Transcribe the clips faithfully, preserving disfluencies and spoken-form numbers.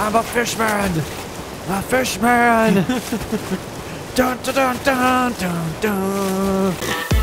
I'm a fishman! A fishman! Dun dun dun dun dun dun!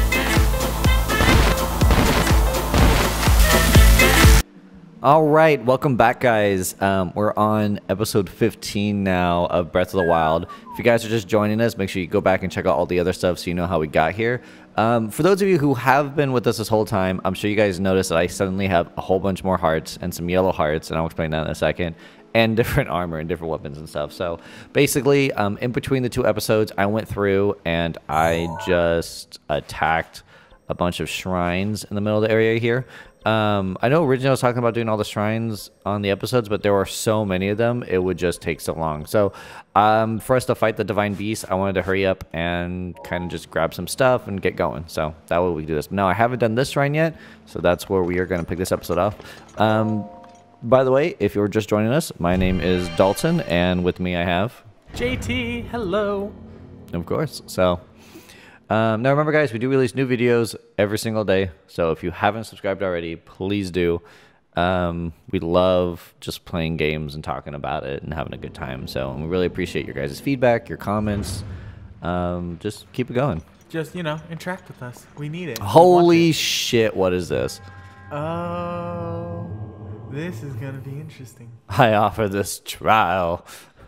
All right, welcome back, guys. Um, we're on episode fifteen now of Breath of the Wild. If you guys are just joining us, make sure you go back and check out all the other stuff so you know how we got here. Um, for those of you who have been with us this whole time, I'm sure you guys noticed that I suddenly have a whole bunch more hearts and some yellow hearts, and I'll explain that in a second, and different armor and different weapons and stuff. So basically, um, in between the two episodes, I went through and I just attacked a bunch of shrines in the middle of the area here. Um, I know originally I was talking about doing all the shrines on the episodes, but there were so many of them, it would just take so long. So um, for us to fight the Divine Beast, I wanted to hurry up and kind of just grab some stuff and get going. So that way we do this. Now, I haven't done this shrine yet, so that's where we are going to pick this episode off. Um, by the way, if you're just joining us, my name is Dalton, and with me I have... J T, hello. Of course. So... Um, now remember, guys, we do release new videos every single day, so if you haven't subscribed already, please do. Um, we love just playing games and talking about it and having a good time, so we really appreciate your guys' feedback, your comments. Um, just keep it going. Just, you know, interact with us. We need it. Holy shit, what is this? Oh, this is going to be interesting. I offer this trial.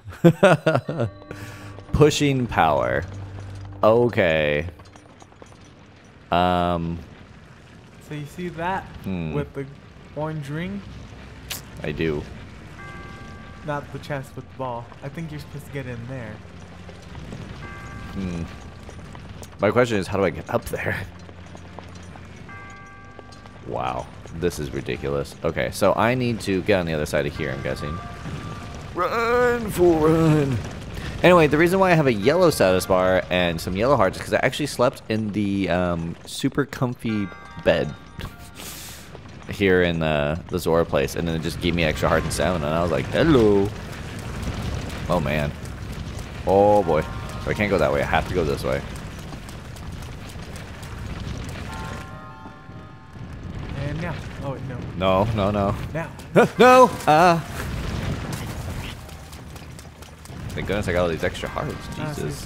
Pushing power. Okay. Um. So you see that hmm. with the orange ring? I do. Not the chest with the ball. I think you're supposed to get in there. Hmm. My question is, how do I get up there? Wow. This is ridiculous. Okay, so I need to get on the other side of here, I'm guessing. Run, fool, run. Anyway, the reason why I have a yellow status bar and some yellow hearts is because I actually slept in the um, super comfy bed here in the, the Zora place, and then it just gave me extra heart and stamina, and I was like, hello. Oh, man. Oh, boy. So I can't go that way. I have to go this way. And now. Oh, wait, no. No, no, no. Now. No! Ah! Uh. Thank goodness I got all these extra hearts. Jesus.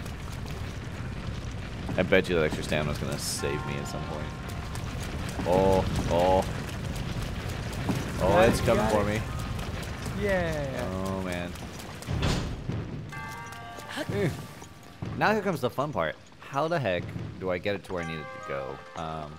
I bet you that extra stamina is going to save me at some point. Oh, oh. Oh, Got it's it, coming for it. me. Yeah. Oh, man. Now here comes the fun part. How the heck do I get it to where I need it to go? Um.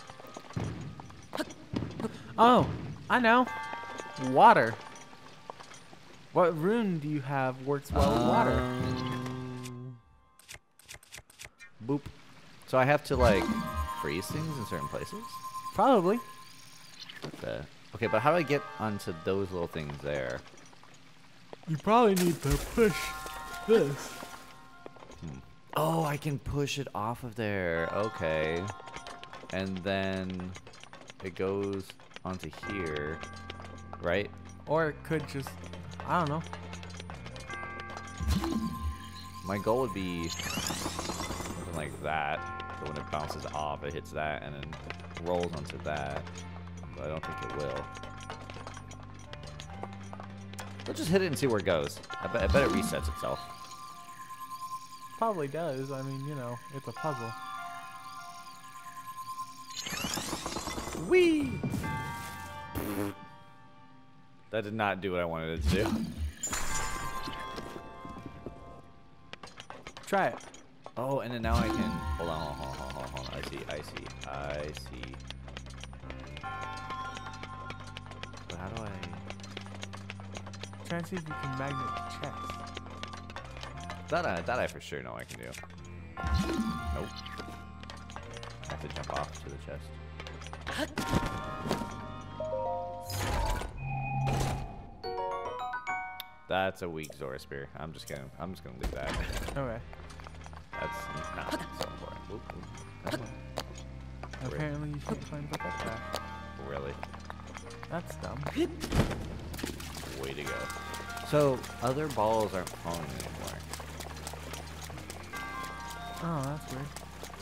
Oh, I know. Water. What rune do you have works well with water? Um, boop. So I have to, like, freeze things in certain places? Probably. Okay. Okay, but how do I get onto those little things there? You probably need to push this. Hmm. Oh, I can push it off of there. Okay. And then it goes onto here, right? Or it could just... I don't know. My goal would be something like that. So when it bounces off, it hits that and then rolls onto that. But I don't think it will. Let's just hit it and see where it goes. I bet, I bet it resets itself. Probably does. I mean, you know, it's a puzzle. Whee! That did not do what I wanted it to do. Try it. Oh, and then now I can... Hold on, hold on, hold on, hold on, hold on. I see, I see, I see. But how do I... Try and see if you can magnet the chest. That I, that I for sure know I can do. Nope. I have to jump off to the chest. That's a weak Zora Spear. I'm just gonna I'm just gonna leave that. Okay. That's not so important. Oop, oop. That's not- Apparently you should climb up that path. Really? That's dumb. Way to go. So other balls aren't falling anymore. Oh, that's weird.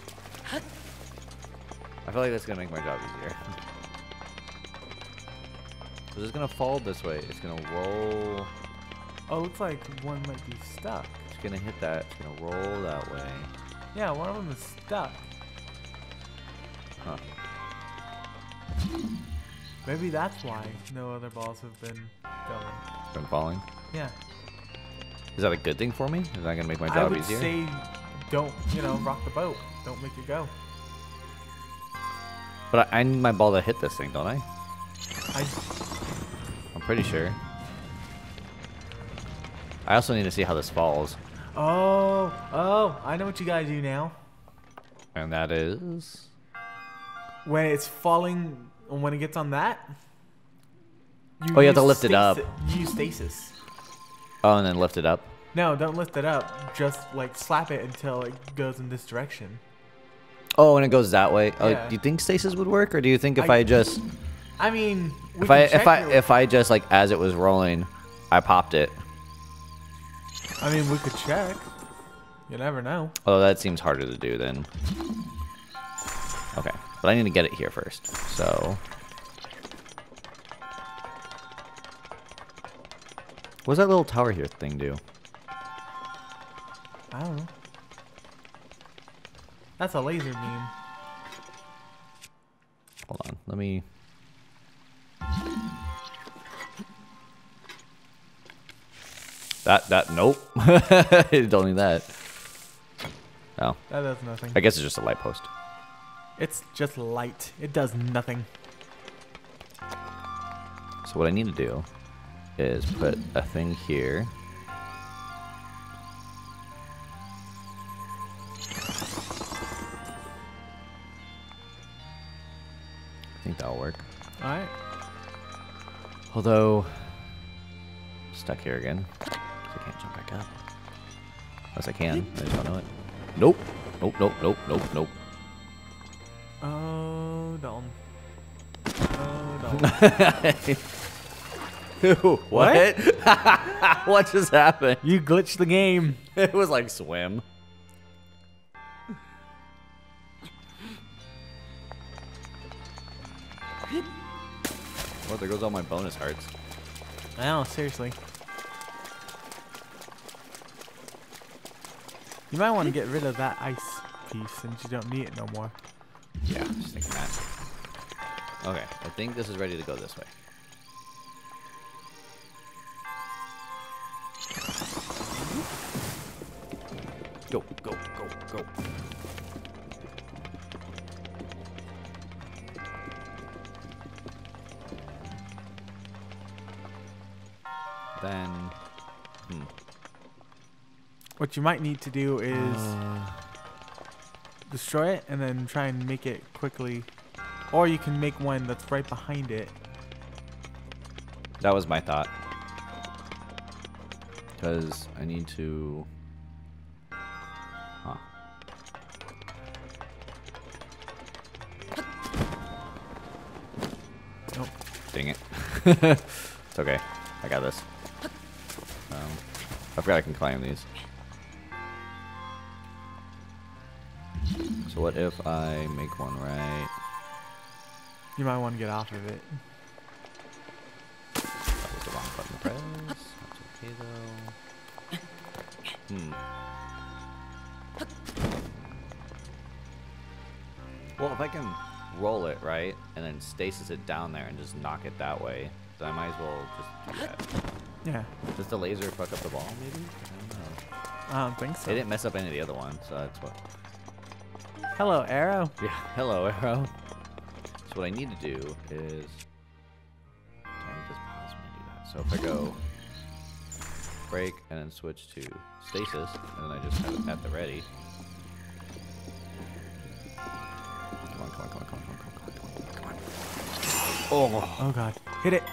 I feel like that's gonna make my job easier. So it's gonna fall this way. It's gonna roll Oh, looks like one might be stuck. It's gonna hit that. It's gonna roll that way. Yeah, one of them is stuck. Huh. Maybe that's why no other balls have been going. Been falling. Yeah. Is that a good thing for me? Is that gonna make my I job would easier? say don't, you know, rock the boat. Don't make it go. But I, I need my ball to hit this thing, don't I? I I'm pretty sure. I also need to see how this falls. Oh, oh, I know what you gotta do now. And that is... When it's falling, when it gets on that, you Oh, you have to use lift it up. stasi- You use stasis. Oh, and then lift it up. No, don't lift it up. Just like slap it until it goes in this direction. Oh, and it goes that way. Oh, Yeah. do you think stasis would work, or do you think if I- I, just, I mean, we if I, can check if I, your- if I just like as it was rolling, I popped it. I mean, we could check. You never know. Although that seems harder to do then. Okay, but I need to get it here first. So, what does that little tower here thing do? I don't know. That's a laser beam. Hold on, let me. That that nope. Don't need that. Oh, That does nothing. I guess it's just a light post. It's just light. It does nothing. So what I need to do is put a thing here. I think that'll work. All right. Although, I'm stuck here again. So I can't jump back up. Unless I can. I just don't know it. Nope. Nope, nope, nope, nope, nope. Oh, Dalton. Oh, Dalton. What? What just happened? You glitched the game. It was like swim. Well, there goes all my bonus hearts. I know, seriously. You might want to get rid of that ice piece since you don't need it no more. Yeah, just thinking that. Okay, I think this is ready to go this way. Go, go, go, go. Then, hmm. What you might need to do is Uh, destroy it and then try and make it quickly. Or you can make one that's right behind it. that was my thought. Because I need to... Huh. Nope. Dang it. It's okay. I got this. Um, I forgot I can climb these. So what if I make one right? You might want to get off of it. That was the wrong button to press. That's okay though. Hmm. Well, if I can roll it, right, and then stasis it down there and just knock it that way, then I might as well just do that. Yeah. Does the laser fuck up the ball, maybe? I don't know. I don't think so. It didn't mess up any of the other ones, so that's what... Hello, Arrow. Yeah, hello, Arrow. So what I need to do is... I need this pause when I do that. So if I go... break, and then switch to stasis, and then I just have it at the ready. Come on, come on, come on, come on, come on, come on, come on, come on. Oh! Oh god. Hit it.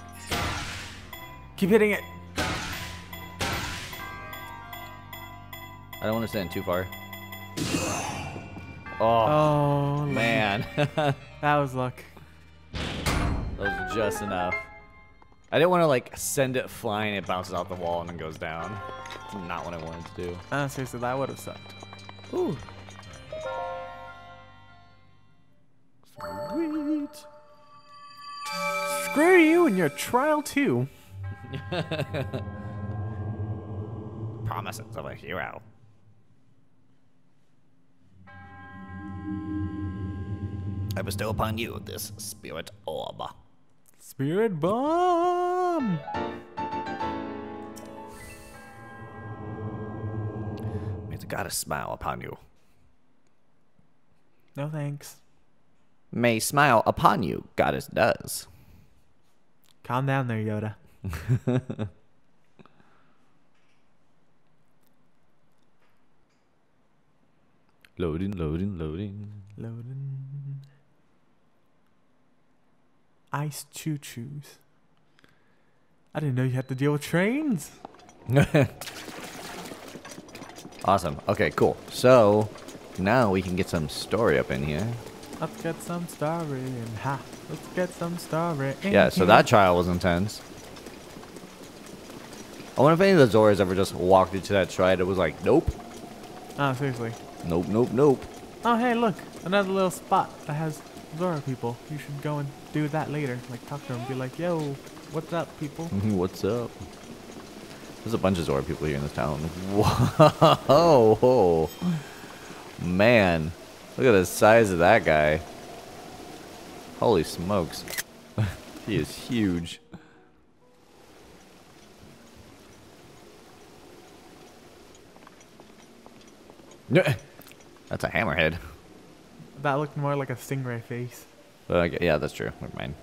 Keep hitting it. I don't want to stand too far. Oh, Oh, man. That that was luck. was just enough. I didn't want to, like, send it flying, it bounces off the wall and then goes down. That's not what I wanted to do. Uh, seriously, that would have sucked. Ooh. Sweet. Screw you and your trial too. promises of a hero. I bestow upon you this spirit orb. Spirit bomb. May the goddess smile upon you. No thanks. May smile upon you, goddess does. Calm down there, Yoda. Loading, loading, loading. Loading. Ice choo-choos. I didn't know you had to deal with trains. Awesome. Okay, cool. So now we can get some story up in here. Let's get some story and ha. Let's get some story. in Yeah, so here. that trial was intense. I wonder if any of the Zoras ever just walked into that stride. It was like, nope, Oh, seriously. nope, nope, nope. Oh, hey, look. Another little spot that has Zora people. You should go and do that later. Like, talk to them. Be like, yo, what's up, people? What's up? There's a bunch of Zora people here in this town. Whoa. Man. Look at the size of that guy. Holy smokes. He is huge. That's a hammerhead. That looked more like a stingray face. Uh, yeah, that's true. Never mind.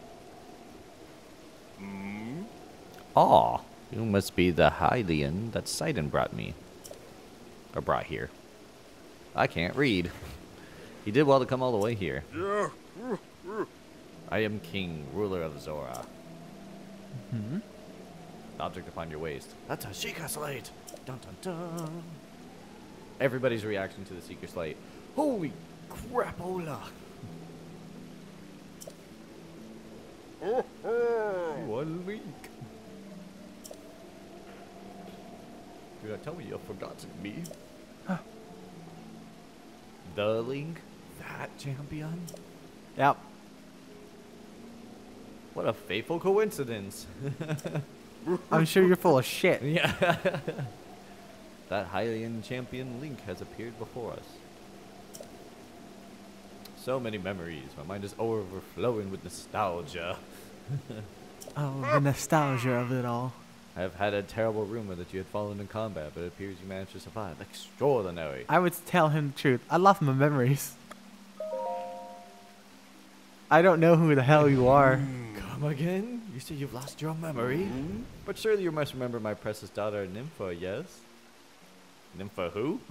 Aw, you must be the Hylian that Sidon brought me. Or brought here. I can't read. He did well to come all the way here. I am king, ruler of Zora. Hmm? The object upon your waist. That's a Sheikah Slate! Dun dun dun! Everybody's reaction to the Seeker Slate. Holy crapola! One link. Do not tell me you've forgotten me. Huh. The Link? That champion? Yep. What a fateful coincidence. I'm sure you're full of shit. Yeah. That Hylian champion Link has appeared before us. So many memories. My mind is overflowing with nostalgia. Oh, the nostalgia of it all. I have had a terrible rumor that you had fallen in combat, but it appears you managed to survive. Extraordinary. I would tell him the truth. I lost my memories. I don't know who the hell you are. Come again? You say you've lost your memory? But surely you must remember my precious daughter, Nympha, yes? Nympha who?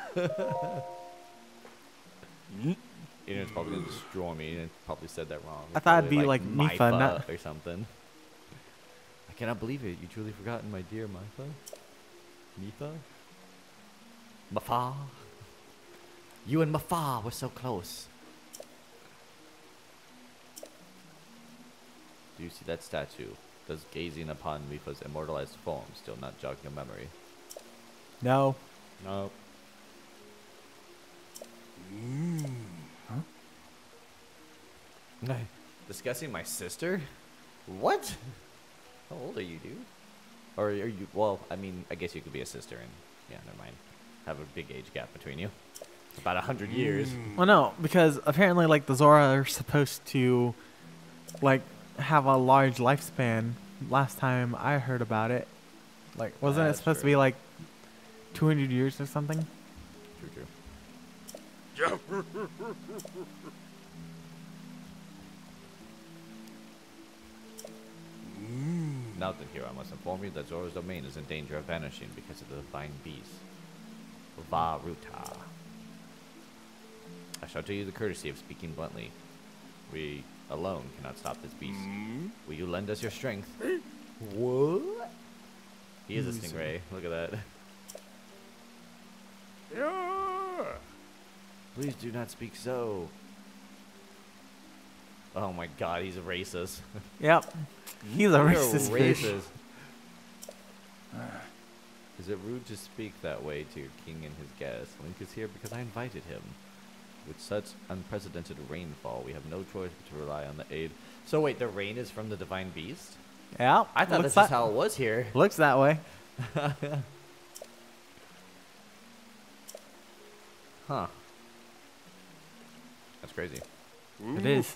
Internet's probably gonna destroy me and probably said that wrong. I thought it'd Probably be like Mifa, Myfa not- or something. I cannot believe it. You truly forgotten my dear Myfa? Mifa? Mafa? You and Mafa were so close. Do you see that statue? Does gazing upon Mifa's immortalized form still not jog your memory? No. Nope. Huh? Discussing my sister? What? How old are you, dude? Or are you, well, I mean, I guess you could be a sister and, yeah, never mind. Have a big age gap between you. About a hundred years. Well, no, because apparently, like, the Zora are supposed to, like, have a large lifespan. Last time I heard about it. Like, wasn't That's it supposed true. to be, like, two hundred years or something? True, true. Now then, here I must inform you that Zora's domain is in danger of vanishing because of the divine beast, Varuta. I shall do you the courtesy of speaking bluntly. We alone cannot stop this beast. Will you lend us your strength? What? He is a stingray. Look at that. Yeah. Please do not speak so. Oh my god, he's a racist. Yep. He's a You're racist fish. racist. Is it rude to speak that way to your king and his guests? Link is here because I invited him. With such unprecedented rainfall, we have no choice but to rely on the aid. So wait, the rain is from the divine beast? Yeah. I thought looks this is that- how it was here. Looks that way. Huh. That's crazy. It is.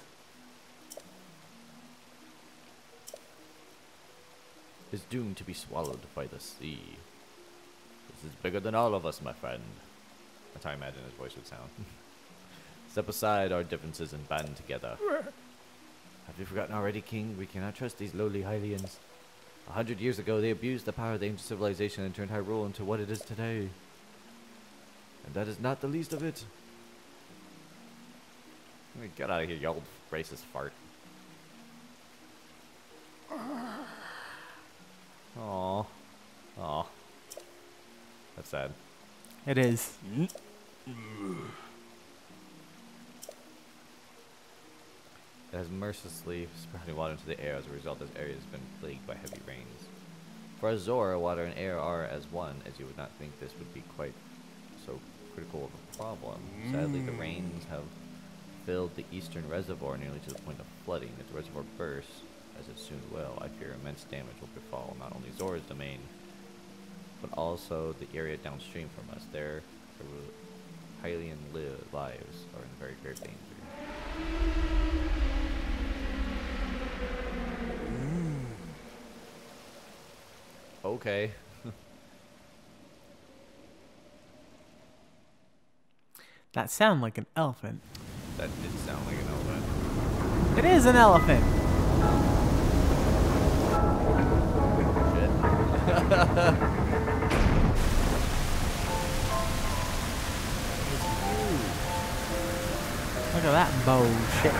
Is doomed to be swallowed by the sea. This is bigger than all of us, my friend. That's how I imagine his voice would sound. Step aside our differences and band together. Have you forgotten already, King? We cannot trust these lowly Hylians. A hundred years ago, they abused the power of the ancient civilization and turned Hyrule into what it is today. And that is not the least of it. Get out of here, you old racist fart. Aww. Aw. That's sad. It is. It has mercilessly sprouting water into the air. As a result, this area has been plagued by heavy rains. For Azora, water and air are as one, as you would not think this would be quite so critical of a problem. Sadly, the rains have filled the eastern reservoir nearly to the point of flooding. If the reservoir bursts, as it soon will, I fear immense damage will befall not only Zora's domain, but also the area downstream from us. There, the Hylian li lives are in very grave danger. Okay. That sound like an elephant. That did sound like an elephant. It is an elephant. Shit. Look at that bullshit.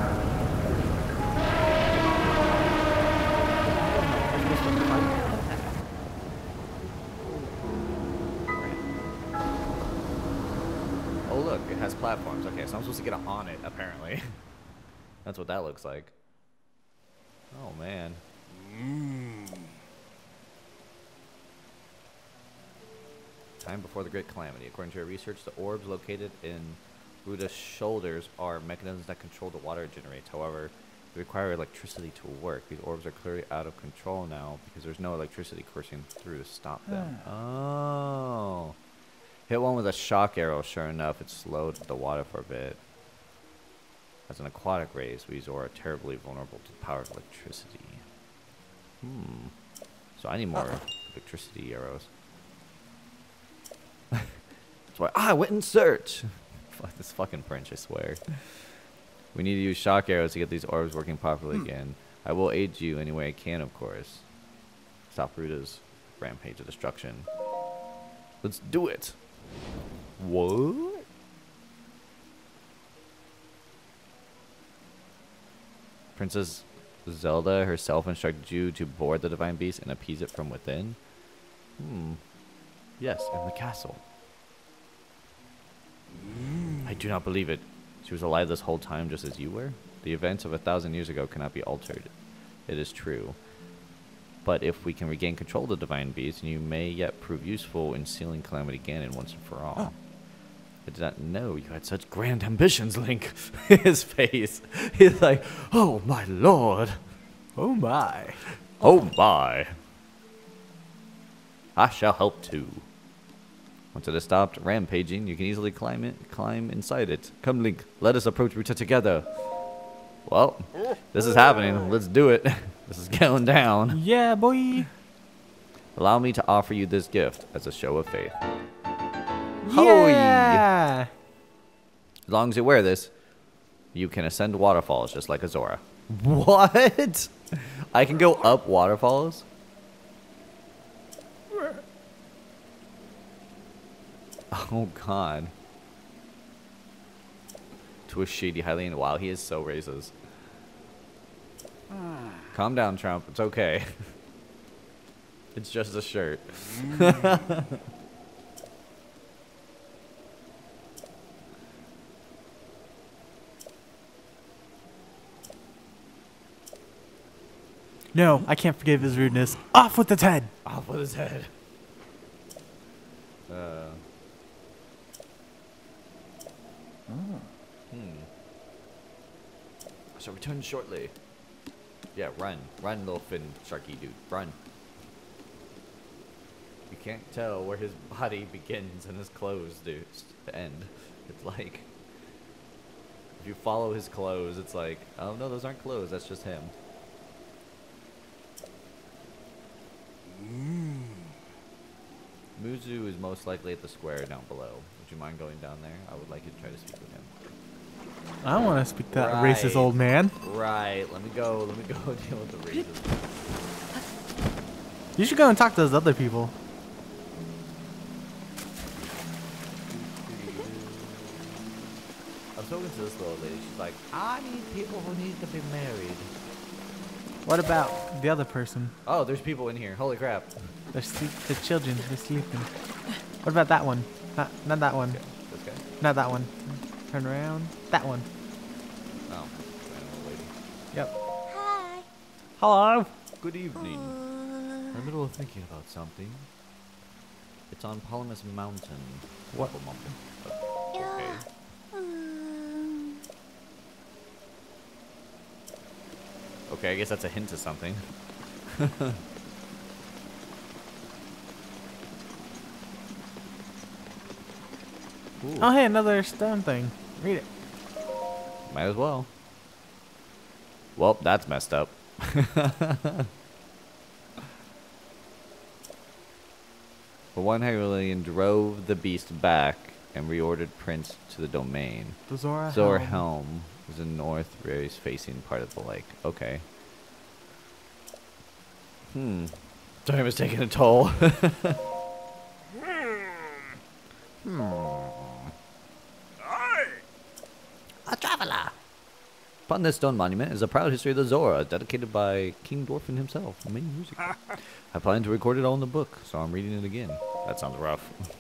Oh look, it has platforms. Okay, so I'm supposed to get on it, apparently. That's what that looks like. Oh man. Mm. Time before the Great Calamity. According to our research, the orbs located in Ruda's shoulders are mechanisms that control the water it generates. However, they require electricity to work. These orbs are clearly out of control now because there's no electricity coursing through to stop them. Oh. Hit one with a shock arrow. Sure enough, it slowed the water for a bit. As an aquatic race, we Zora are terribly vulnerable to the power of electricity. Hmm. So I need more electricity arrows. That's why I went in search. Fuck this fucking French, I swear. We need to use shock arrows to get these orbs working properly again. I will aid you any way I can, of course. Stop Ruda's rampage of destruction. Let's do it. What? Princess Zelda herself instructed you to board the divine beast and appease it from within? Hmm. Yes, in the castle. I do not believe it. She was alive this whole time just as you were? The events of a thousand years ago cannot be altered. It is true. But if we can regain control of the divine beast, you may yet prove useful in sealing Calamity Ganon once and for all. Oh. I did not know you had such grand ambitions, Link. His face. He's like, oh my lord. Oh my. Oh my. I shall help too. Once it has stopped rampaging, you can easily climb it, climb inside it. Come, Link, let us approach Ruta together. Well, this is happening. Let's do it. This is going down. Yeah, boy. Allow me to offer you this gift as a show of faith. Yeah. As long as you wear this, you can ascend waterfalls just like Azora. What? I can go up waterfalls? Oh god. To a shady Hylian. Wow, he is so racist. Calm down, Trump. It's okay. It's just a shirt. No, I can't forgive his rudeness. Off with its head. Off with his head. Uh. Hmm. I shall return shortly. Yeah, run. Run, little fin sharky dude. Run. You can't tell where his body begins and his clothes do end. It's like, if you follow his clothes, it's like, oh no, those aren't clothes, that's just him. Mm. Muzu is most likely at the square down below. Would you mind going down there? I would like you to try to speak with him. I want to speak to that Right. racist old man. Right, let me go, let me go deal with the racist. You should go and talk to those other people. I was talking to this little lady. She's like, I need people who need to be married. What about the other person? Oh, there's people in here. Holy crap. They're sleep. The children. They're sleeping. What about that one? Not, not that one. Okay. This guy? Not that one. Turn around. That one. Oh, random old lady. Yep. Hi. Hello. Good evening. Uh, I'm in the middle of thinking about something. It's on Polymus Mountain. What? Apple Mountain. yeah. Okay. Um, Okay, I guess that's a hint to something. Ooh, Oh, hey, another stone thing. Read it. might as well. Well, that's messed up. But one Hyrulean drove the beast back and reordered Prince to the domain. The Zora. Zor Helm. Helm is in north, race facing part of the lake. Okay. Hmm. Time is taking a toll. hmm. A traveler. Upon this stone monument is a proud history of the Zora, dedicated by King Dwarfin himself many years ago. I plan to record it all in the book, so I'm reading it again. That sounds rough.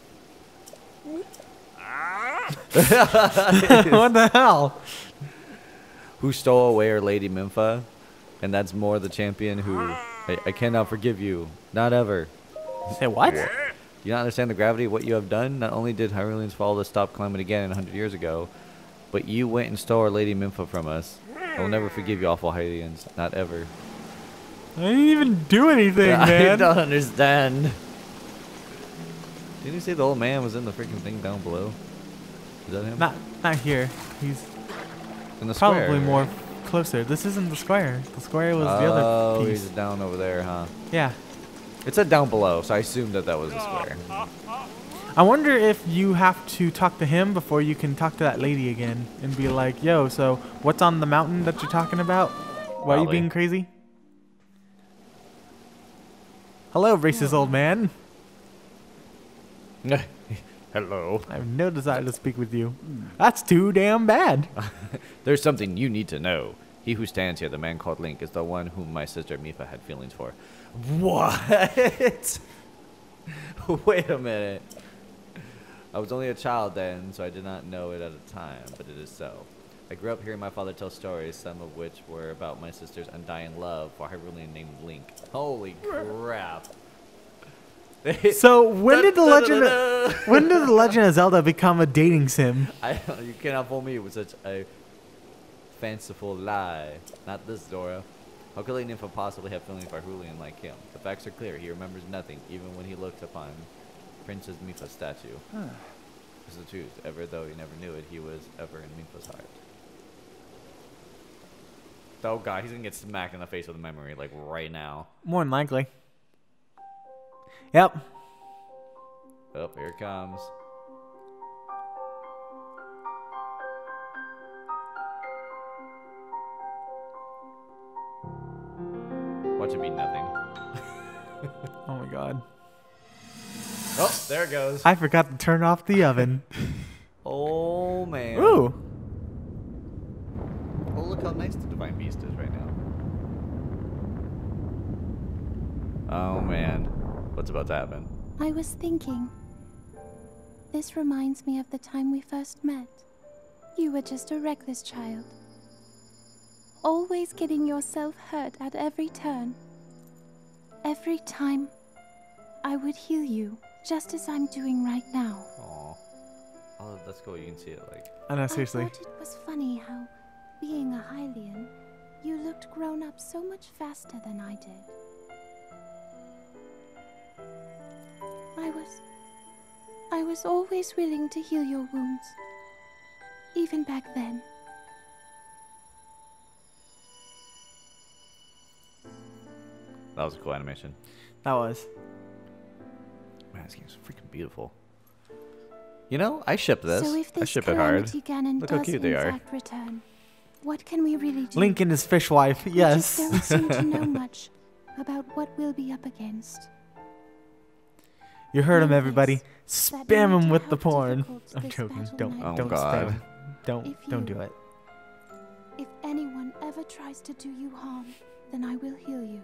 What the hell? Who stole away our Lady Minfa, and that's more the champion who I, I cannot forgive you, not ever. Say what? Do you not understand the gravity of what you have done? Not only did Hyruleans fall to stop climbing again a hundred years ago, but you went and stole our Lady Minfa from us. I will never forgive you, awful Hylians, not ever. I didn't even do anything, I man. don't understand. Didn't you say the old man was in the freaking thing down below? Is that him? Not, not here. He's In the square. probably more right? closer. This isn't the square. The square was the Oh, other he's piece. down over there, huh? Yeah. It said down below, so I assumed that that was the square. I wonder if you have to talk to him before you can talk to that lady again and be like, yo, so what's on the mountain that you're talking about? Why are you Probably. being crazy? Hello, racist old man. Hello. I have no desire to speak with you. That's too damn bad. There's something you need to know. He who stands here, the man called Link, is the one whom my sister Mifa had feelings for. What? Wait a minute. I was only a child then, so I did not know it at the time, but it is so. I grew up hearing my father tell stories, some of which were about my sister's undying love for a Hyrulean named Link. Holy crap. So when did the Da, da, da, legend da, da. of, when did the Legend of Zelda become a dating sim? I don't, you cannot fool me with such a fanciful lie. Not this, Zora. How could a nymph possibly have feelings for Hyrulean like him? The facts are clear. He remembers nothing, even when he looked upon Princess Mifa's statue. This is the truth. Ever though he never knew it, he was ever in Mifa's heart. Oh god, he's gonna get smacked in the face with a memory, like right now. More than likely. Yep. Oh, here it comes. Watch it be nothing. Oh my god. Oh, there it goes. I forgot to turn off the oven. Oh man. Ooh. Oh, look how nice the Divine Beast is right now. Oh man. What's about to happen? I was thinking. This reminds me of the time we first met. You were just a reckless child. Always getting yourself hurt at every turn. Every time, I would heal you, just as I'm doing right now. Aw. Oh, that's cool. You can see it like. I know, seriously. I thought it was funny how, being a Hylian, you looked grown up so much faster than I did. was always willing to heal your wounds. Even back then. That was a cool animation. That was. Man, this game's freaking beautiful. You know, I ship this. So if I this ship it hard. Calamity Ganon Look how does cute in they are. fact return, what can we really do? Link and his fish wife. We Yes. just don't seem to know much about what we'll be up against. You heard him, Know everybody. this, that Spam no him matter with how the porn. difficult I'm this joking. battle Don't might Oh, don't be, God. spam. Don't If don't you- do it. If anyone ever tries to do you harm, then I will heal you.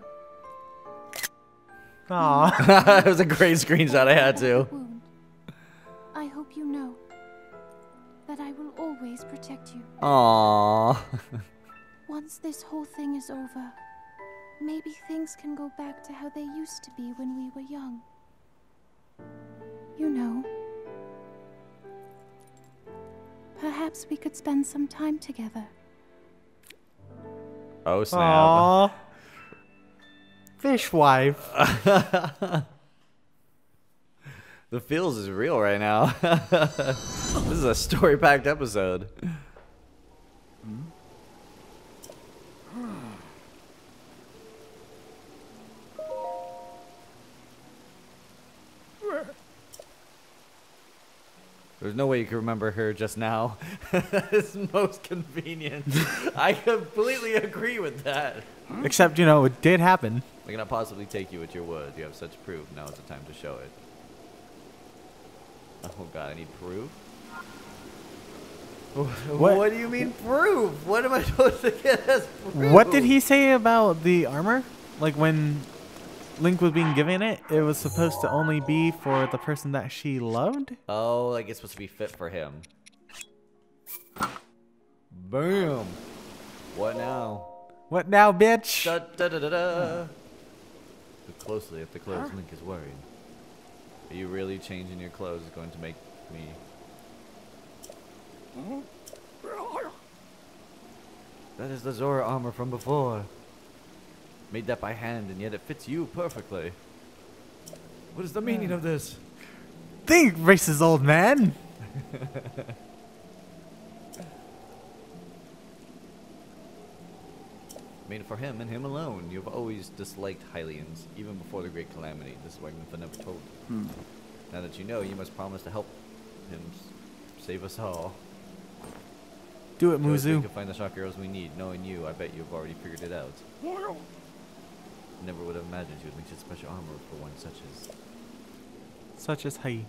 Aw. It was a great screenshot. I had to. Wound. I hope you know that I will always protect you. Aww. Once this whole thing is over, maybe things can go back to how they used to be when we were young. You know. Perhaps we could spend some time together. Oh snap. Aw. Fish wife. The feels is real right now. This is a story-packed episode. There's no way you can remember her just now. It's most convenient. I completely agree with that. Except, you know, it did happen. I cannot possibly take you at your word. You have such proof. Now is the time to show it. Oh god, I need proof? What? What do you mean proof? What am I supposed to get as proof? What did he say about the armor? Like when Link was being given it, it was supposed to only be for the person that she loved? Oh, like it's supposed to be fit for him. Boom. What now? What now, bitch? Da, da, da, da, da. Look closely at the clothes. Link is worried. Are you really changing your clothes is going to make me... That is the Zora armor from before. Made that by hand, and yet it fits you perfectly. What is the meaning of this? Think, racist old man. Made for him and him alone. You have always disliked Hylians, even before the Great Calamity. This is why Nympha never told you. Hmm. Now that you know, you must promise to help him s- save us all. Do it, Joey, so you Muzu. can find the shock arrows we need. Knowing you, I bet you've already figured it out. Never would have imagined you would make such special armor for one such as... Such as he.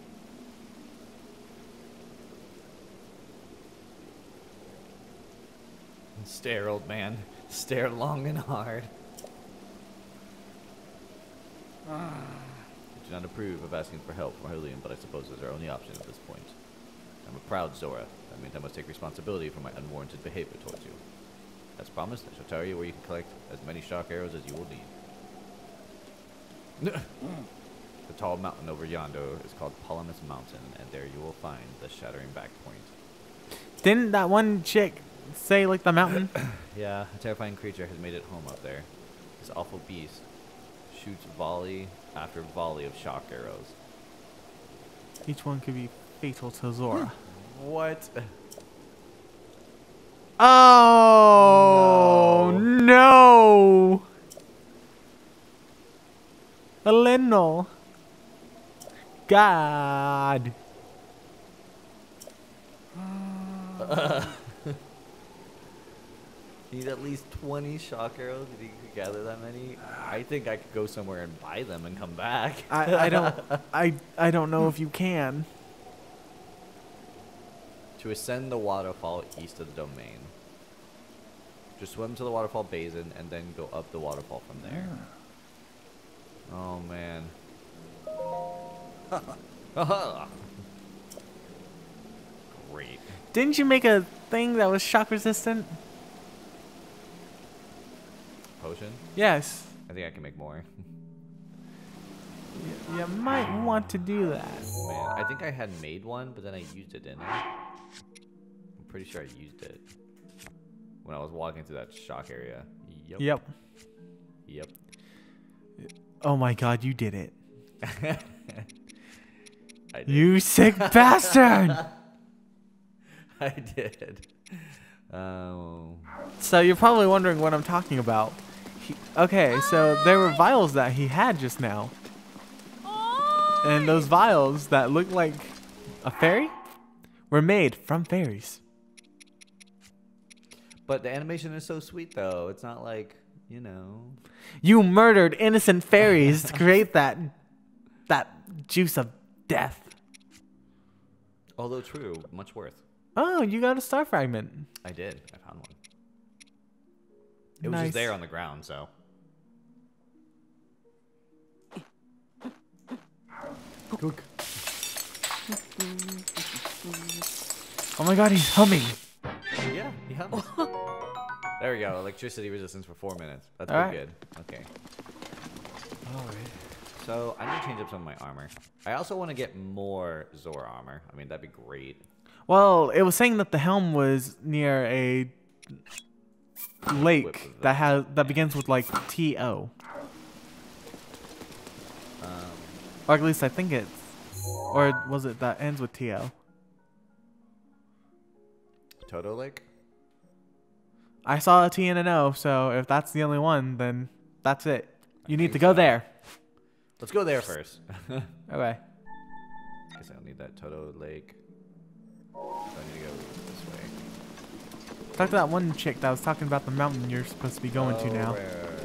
Stare, old man. Stare long and hard. I do not approve of asking for help from Hylian, but I suppose it's our only option at this point. I'm a proud Zora. That means I must take responsibility for my unwarranted behavior towards you. As promised, I shall tell you where you can collect as many shock arrows as you will need. The tall mountain over yonder is called Polymus Mountain, and there you will find the Shattering Back Point. Didn't that one chick say like the mountain? Yeah, a terrifying creature has made it home up there. This awful beast shoots volley after volley of shock arrows. Each one could be fatal to Zora. What? Oh no! Elenor. God. Need at least twenty shock arrows if you could gather that many. I think I could go somewhere and buy them and come back. I, I don't I I don't know if you can. To ascend the waterfall east of the domain. Just swim to the waterfall basin and then go up the waterfall from there. Oh man. Great. Didn't you make a thing that was shock resistant? Potion? Yes. I think I can make more. Y- you might want to do that. Man, I think I had made one, but then I used it, didn't I? I'm pretty sure I used it. When I was walking through that shock area. Yep. Yep. Yep. Oh my god, you did it. I did. You sick bastard! I did. Um, So you're probably wondering what I'm talking about. He, okay, so there were vials that he had just now. And those vials that looked like a fairy were made from fairies. but the animation is so sweet, though. It's not like, you know. You murdered innocent fairies to create that that juice of death. Although true, much worth. Oh, you got a star fragment. I did. I found one. It was Nice. just there on the ground, so. Cook. Oh my god, he's humming. Yeah, he hums. There we go. Electricity resistance for four minutes. That's All pretty right. good. Okay. Alright. So I need to change up some of my armor. I also want to get more Zora armor. I mean, that'd be great. Well, it was saying that the helm was near a lake Whip that has that begins with like T O. Um, Or at least I think it's. Or was it that ends with T O? Toto Lake? I saw a T and an O, so if that's the only one, then that's it. You need think to go so. there. Let's go there first. Okay. Guess I don't need that Toto Lake. So I need to go this way. Talk to that one chick that was talking about the mountain you're supposed to be going to Oh, now. right, right, right,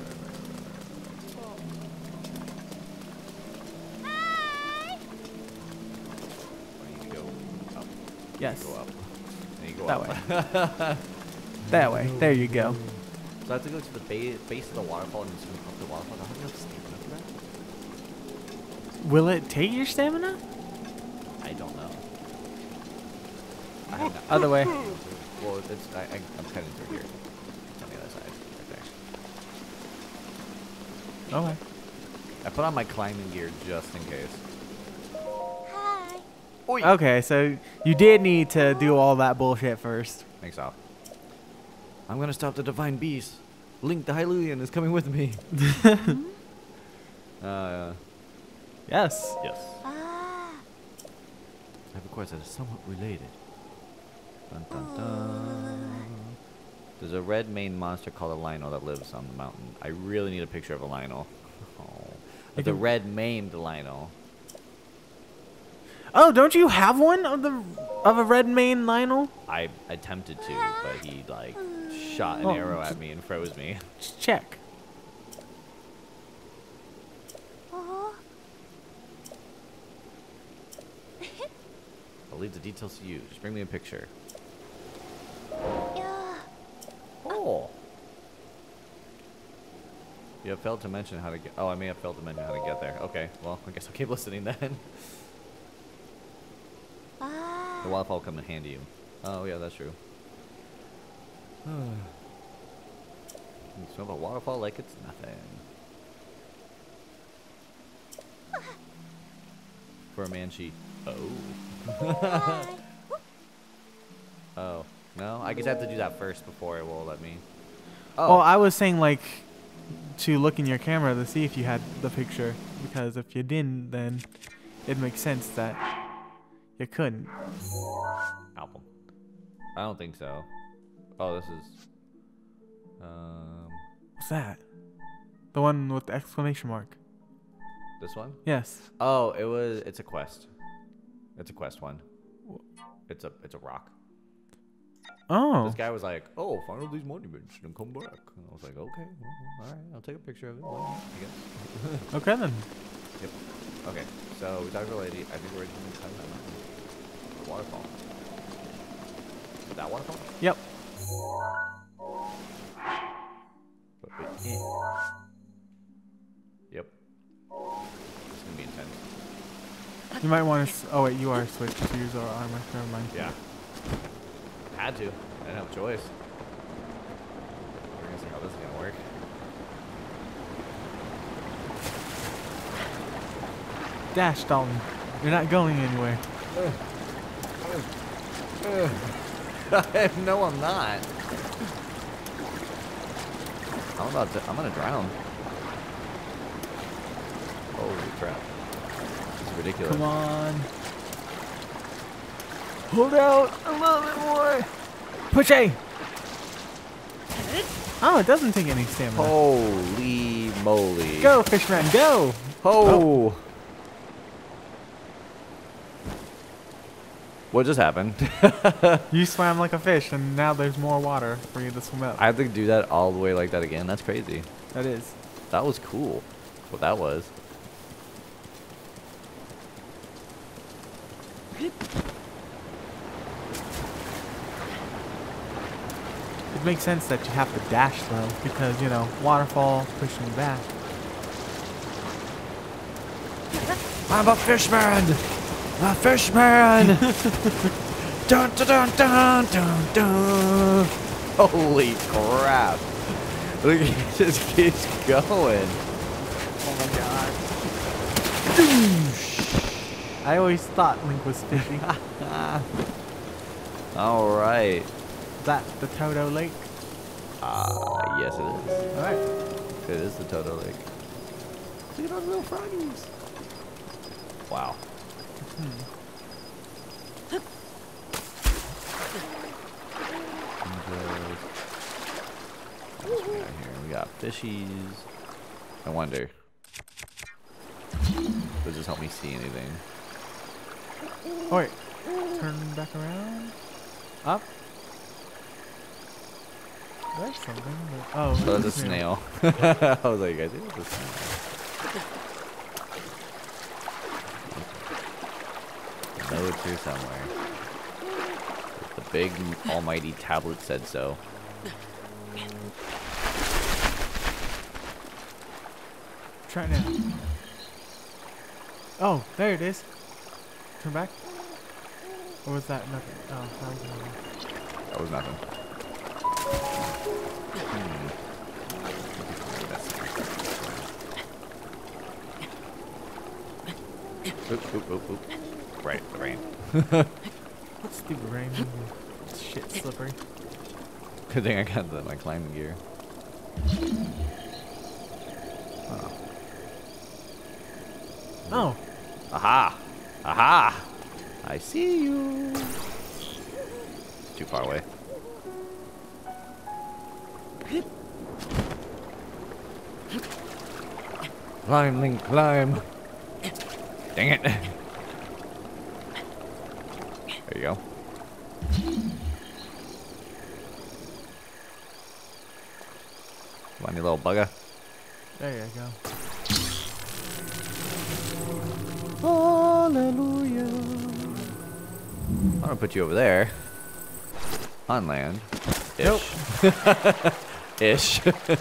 right, right. I need to go up. Yes. Go up. I need to go That up. way. That way. There you go. So I have to go to the ba base of the waterfall and swim up the waterfall. I don't have enough stamina for that. Will it take your stamina? I don't know. I have not. Other way. Well, it's, I, I, I'm cutting through here. It's on the other side. Right there. Okay. I put on my climbing gear just in case. Hi. Okay, so you did need to do all that bullshit first. Thanks, off. I'm gonna stop the divine beast. Link the Hylian is coming with me. uh, Yes. yes. Ah. I have a quest that is somewhat related. Dun, dun, dun. There's a red maned monster called a Lionel that lives on the mountain. I really need a picture of a Lionel. Oh. You The can- red maned Lionel. Oh, don't you have one of the of a red mane Lionel? I attempted to, but he like shot an Oh, arrow at me and froze me. Just check. Oh. I'll leave the details to you. Just bring me a picture. Yeah. Oh. You have failed to mention how to get. Oh, I may have failed to mention how to get there. Okay, well, I guess I'll keep listening then. Ah. The waterfall will come in handy. You. Oh yeah, that's true. You swim a waterfall like it's nothing. For a Manchi. Oh. Hi. Oh. No? I guess I have to do that first before it will let me. Oh, Oh. I was saying like to look in your camera to see if you had the picture, because if you didn't, then it makes sense that you couldn't. Album. I don't think so. Oh, this is. Um. What's that? The one with the exclamation mark. This one? Yes. Oh, it was. It's a quest. It's a quest one. It's a. It's a rock. Oh. This guy was like, "Oh, find all these monuments and come back." And I was like, "Okay, well, all right, I'll take a picture of it. Why not, I guess." Okay then. Yep. Okay. So we talked about lady. I think we're in time that mountain. Waterfall. Is that waterfall? Yep. But wait, eh. Yep. It's gonna be intense. You might want to. Oh wait, you are switched to use our armor. Never mind. Yeah. Had to. I didn't have a choice. We're gonna see how this is gonna work. Dash, Dalton. You're not going anywhere. No, I'm not. I'm about to. I'm gonna drown. Holy crap! This is ridiculous. Come on. Hold out a little bit more. Push A. Oh, it doesn't take any stamina. Holy moly. Go, fishman, go. Oh. What just happened? You swam like a fish, and now there's more water for you to swim up. I have to do that all the way like that again. That's crazy. That is. That was cool. What that was. It makes sense that you have to dash though, because you know waterfall pushing you back. I'm a fishman. A fishman. Dun dun dun dun dun dun. Holy crap! Look, he just keeps going. Oh my god. I always thought Link was fishing. All right. Is that the Toto Lake? Ah, yes it is. Alright. It is the Toto Lake. Look at those little froggies. Wow. Hmm. What else we got here? We got fishies. I wonder. Does this help me see anything? Oh wait. Turn back around. Up. There's something. But, oh, Oh, that's a it's snail. I was like, I think it's a snail. I know it's here somewhere. The big almighty tablet said so. Try now. Oh, there it is. Turn back. Or was that nothing? Oh, that was nothing. That was nothing. Hmm. Oop, oop, oop, oop. Right, the rain. What stupid rain? Shit, slippery. Good thing I got the, my climbing gear. Oh. Oh, Aha! Aha! I see you! Too far away. Climb, Link, climb! Dang it! There you go. Come on, you little bugger. there you go. Hallelujah. I'm gonna put you over there. On land. Ish. Nope. Ish.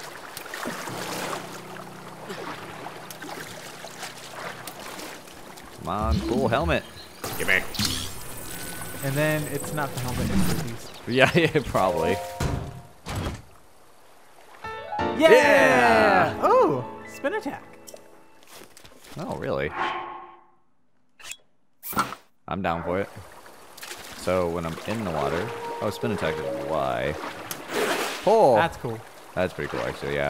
Come on, cool helmet. Give me. And then it's not the helmet, it's the beast. Yeah, yeah, probably. Yeah! Yeah! Oh, spin attack. Oh, really? I'm down for it. So when I'm in the water, oh, spin attack is Y. Oh, That's cool. that's pretty cool, actually. Yeah,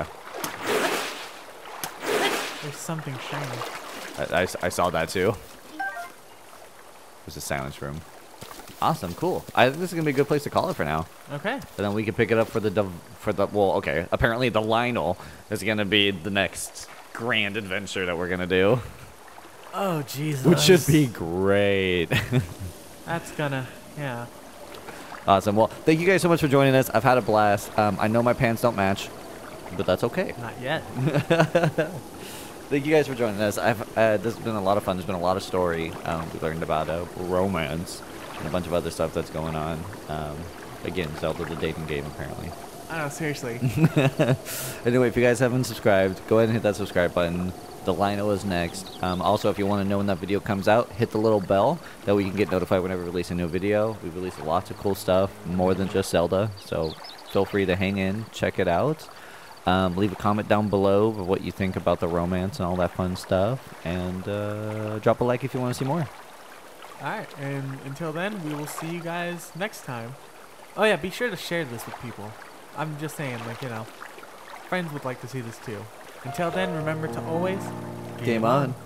There's something shiny. I, I, I saw that too. There's a silence room. Awesome, cool. I think this is gonna be a good place to call it for now. Okay. And then we can pick it up for the dev- for the well, okay. Apparently the Lionel is gonna be the next grand adventure that we're gonna do, Oh, Jesus. which should be great. That's gonna, yeah. Awesome. Well, thank you guys so much for joining us. I've had a blast. Um, I know my pants don't match, but that's okay. Not yet. Thank you guys for joining us. I've uh, this has been a lot of fun. There's been a lot of story. Um, we learned about uh, romance and a bunch of other stuff that's going on. Um, again, Zelda the dating game apparently. I know, seriously. Anyway, if you guys haven't subscribed, go ahead and hit that subscribe button. The Lionel is next. Um, also, if you want to know when that video comes out, hit the little bell. That way you can get notified whenever we release a new video. We release lots of cool stuff, more than just Zelda. So feel free to hang in, check it out. Um, leave a comment down below of what you think about the romance and all that fun stuff. And uh, drop a like if you want to see more. Alright, and until then, we will see you guys next time. Oh yeah, be sure to share this with people. I'm just saying, like, you know, friends would like to see this too. Until then, remember to always Game on.